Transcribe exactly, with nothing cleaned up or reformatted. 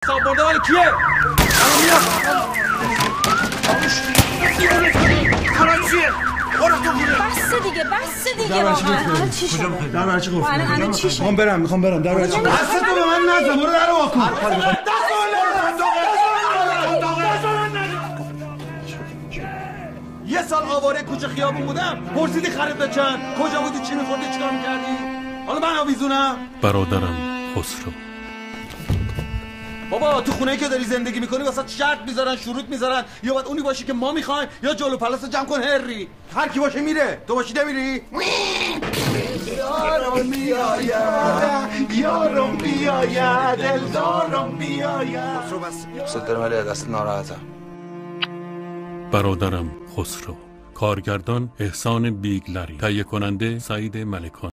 صاحب برده ولی کیه؟ الان میاد. الان چیه؟ برو تو خونه. بس دیگه بس دیگه واقعا. الان چی شد؟ در برای چی گفت؟ الان چی شد؟ میخوام برم میخوام برم در برای چی؟ دست تو به من نزن. برو درو وا کن. یه سال آواره کوچه خیابون بودم. پرسیدی خرید به چند؟ کجا بودی؟ چی می‌خوردی؟ چیکار می‌کردی؟ حالا من آویزونم. برادرم خسرو. بابا تو خونه‌ای که داری زندگی میکنی واسه شرط میذارن، شروط میذارن، یا باید اونی باشی که ما میخوایم یا جلو پلاس جمع کن هری. هر کی باشه میره، تو باشی نمیری؟ یارم میآید، یارم میآید، دلدارم میآید. خسرو بس. دوست دارم ولی دست ناراحتم. برادرم خسرو. کارگردان احسان بیگلری. تهیه کننده سعید ملکان.